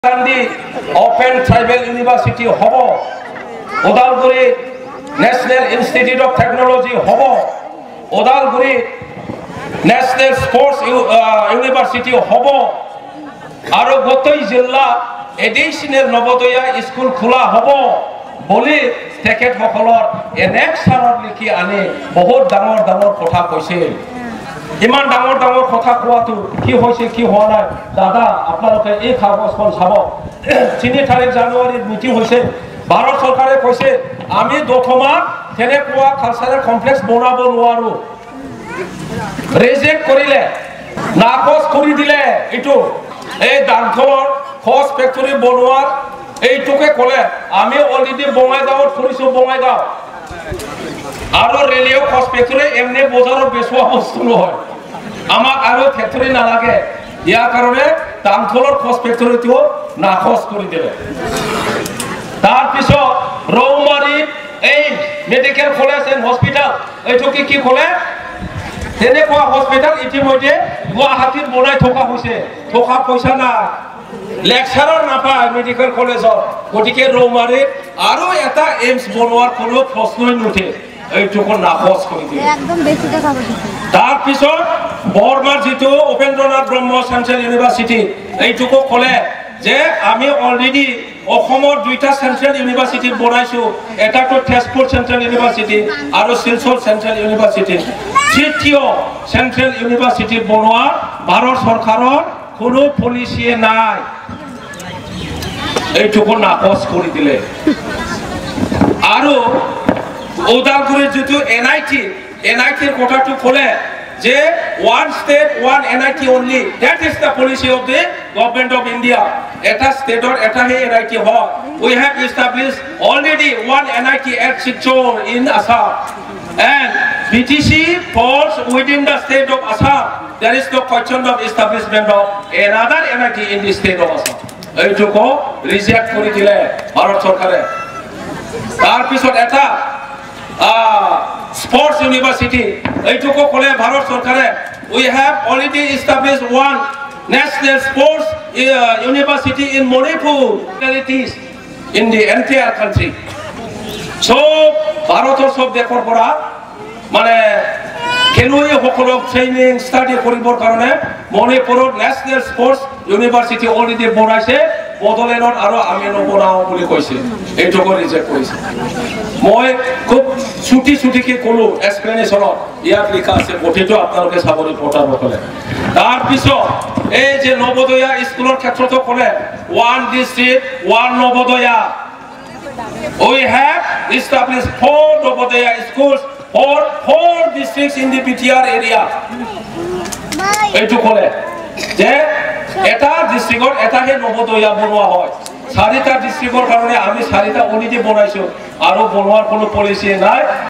Gandhi open tribal university হব, Udalguri national institute of technology হব, Udalguri national sports university হব, আৰু গোটেই জিলা এডিশনাল নবোদয়া স্কুল খোলা হব বুলি তেখেতসকলৰ এনেকশনত লিখি আনি বহুত ডাঙৰ ডাঙৰ কথা কৈছিল। ইমান ডাঙৰ ডাঙৰ কথা কোৱাটো কি হৈছে কি হোৱা নাই দাদা আপোনালোকে এই কাগজখন চাব। 3 তাৰিখ জানুৱাৰীত মিটিং হৈছে, ভাৰত চৰকাৰে কৈছে আমি দথমাত তেনেকুৱা কালচাৰেল কমপ্লেক্স বনাব নোৱাৰো, ৰিজেক্ট কৰিলে, নাকচ কৰি দিলে। এইটো এই ডাংখলৰ খোজ ফেক্টৰী বনোৱাৰ এইটোকে ক'লে আমি অলৰেডি বঙাইগাঁৱত ফুৰিছো, বঙাইগাঁও আৰু ৰেলিঅ' খোজ ফেক্টৰী এমনি বজাৰত বেচোৱা বস্তু নহয়, আমাক আৰু ফেক্টৰী নালাগে। ইয়াৰ কাৰণে ডাংখলৰ খোজ ফেক্টৰীটো নাকচ কৰি দিলে। তাৰপিছত ৰৌমাৰীত এই মেডিকেল কলেজ এণ্ড হস্পিটেল এইটোকে কি ক'লে, তেনেকুৱা হস্পিটেল ইতিমধ্যে গুৱাহাটীত বনাই থকা হৈছে, টকা পইচা নাই, লেকচাৰৰ নাপায় মেডিকেল কলেজত, গতিকে ৰৌমাৰীত আৰু এটা এইমছ বনোৱাৰ কোনো প্ৰশ্নই নুঠে, এইটোকো নাকচ কৰি দিয়ে। তাৰপিছত বৰমাৰ যিটো উপেন্দ্ৰনাথ ব্ৰহ্ম চেন্ট্ৰেল ইউনিভাৰ্চিটি এইটোকো ক'লে যে আমি অলৰেডি অসমৰ 2টা চেন্ট্ৰেল ইউনিভাৰ্চিটি বনাইছো, এটাটো তেজপুৰ চেন্ট্ৰেল ইউনিভাৰ্চিটি আৰু শিলচৰ চেন্ট্ৰেল ইউনিভাৰ্চিটি। তৃতীয় চেন্ট্ৰেল ইউনিভাৰ্চিটি বনোৱা ভাৰত চৰকাৰৰ কোনো পলিচিয়ে নাই, এইটোকো নাকচ কৰি দিলে। আৰু ওদালগুৰিৰ যিটো এনআইটিৰ কথাটো ক'লে যে one state one NIT only, that is the policy of the government of India. এটা স্টেটৰ এটাহে NIT হয়। We have established already one NIT at Silchar in Assam, and BTC falls within the state of Assam. There is no question of establishment of another NIT in the state of Assam. এইটোকো reject কৰি দিলে ভাৰত চৰকাৰে। তাৰপিছত এটা sports university এইটুকু ক'লে ভাৰত চৰকাৰে we have already established one national sports university in Manipur in the entire country. So ভাৰতৰ সব দেশৰ পৰা মানে খেলুৱৈসকলক ট্ৰেইনিং ষ্টাডি কৰিবৰ কাৰণে মণিপুৰত নেশ্যনেল স্পোর্টস ইউনিভাৰ্চিটি অলৰেডি বনাইছে, বড়োলেণ্ডত আৰু আমি নবনাও বুলি কৈছে, এইটোকো ৰিজেক্ট কৰিছে। মই খুব ছুটিকে ক'লো এক্সপ্লেনেশ্যনত, ইয়াত লিখা আছে, গতিটো আপোনালোকে চাবলৈ পঠাব ক'লে। তাৰপিছত এই যে নবোদয়া স্কুলৰ ক্ষেত্ৰতো ক'লে one district one Navodaya, we have established 4 Navodaya schools for 4 districts in the BTR area. এইটো ক'লে যে এটা ডিস্ট্ৰিক্টত এটাহে নবোদয়া বনোৱা হয়, 4টা ডিস্ট্ৰিক্টৰ কাৰণে আমি 4টা অলৰেডি বনাইছো আৰু বনোৱাৰ কোনো পলিচি নাই।